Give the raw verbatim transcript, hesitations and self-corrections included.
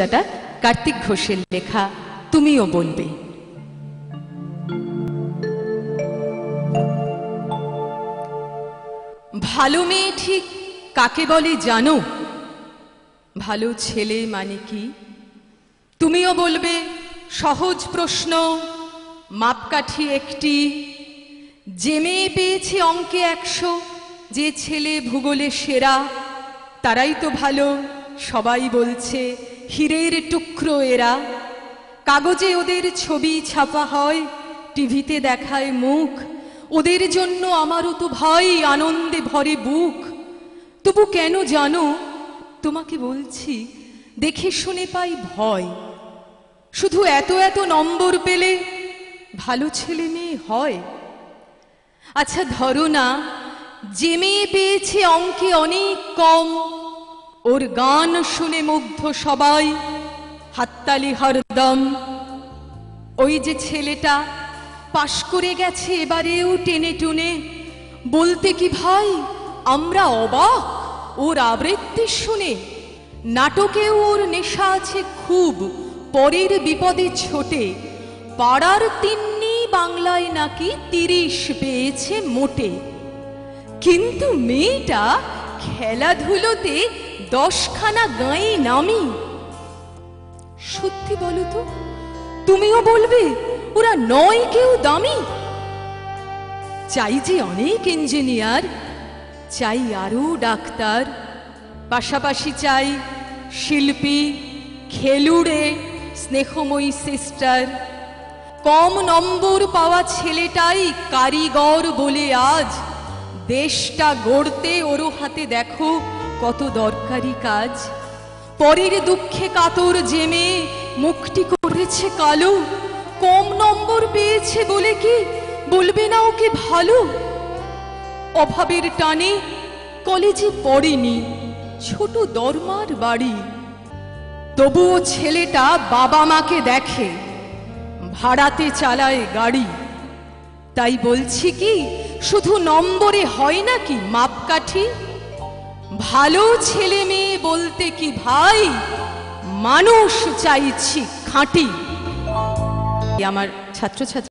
কবিতাটা কার্তিক ঘোষের লেখা, তুমিও বলবে। ভালো মেয়ে ঠিক কাকে বলে জানো? ভালো ছেলে মানে কি? তুমিও বলবে সহজ প্রশ্ন, মাপকাঠি একটি। যে মেয়ে পেয়েছে অঙ্কে একশো, যে ছেলে ভূগোলে সেরা, তারাই তো ভালো, সবাই বলছে হীরের টুকরো এরা। কাগজে ওদের ছবি ছাপা হয়, টিভিতে দেখায় মুখ, ওদের জন্য আমারও তো ভাই আনন্দে ভরে বুক। তবু কেন জানো, তোমাকে বলছি দেখে শুনে পাই ভয়। শুধু এত এত নম্বর পেলে ভালো ছেলে মেয়ে হয়? আচ্ছা ধরো না, যে মেয়ে পেয়েছে অঙ্কে অনেক কম, ওর গান শুনে মুগ্ধ সবাই, হাততালি হরদম। ওই যে ছেলেটা পাশ করে গেছে এবারেও টেনে টুনে, বলতে কি ভাই আমরা অবাক ওর আবৃত্তি শুনে। নাটকেও ওর নেশা আছে খুব, পরের বিপদে ছোটে। পাড়ার তিন্নি বাংলায় নাকি তিরিশ পেয়েছে মোটে। কিন্তু মেয়েটা খেলাধুলোতে দশখানা গাঁয়ে নামি। সত্যি বলো তো, তুমিও বলবে ওরা নয় কেউ দামি? চাই যে অনেক ইঞ্জিনিয়ার, চাই আরো ডাক্তার, পাশাপাশি চাই শিল্পী, খেলুড়ে, স্নেহময়ী সিস্টার। কম নম্বর পাওয়া ছেলেটাই কারিগর বলে আজ দেশটা গড়তে ওর হাতে দেখো কত দরকারি কাজ। পরের দুঃখে কাতর যে মেয়ে মুখটি করেছে কালো, কম নম্বর পেয়েছে বলে কি বলবে না ওকে ভালো? অভাবের টানে কলেজে পড়েনি, ছোট দরমার বাড়ি, তবুও ছেলেটা বাবা মাকে দেখে, ভাড়াতে চালায় গাড়ি। তাই বলছি কি শুধু নম্বরে হয় নাকি মাপকাঠি? ভালো ছেলে মেয়ে বলতে কি ভাই মানুষ চাইছি খাঁটি। আমার ছাত্রছাত্রী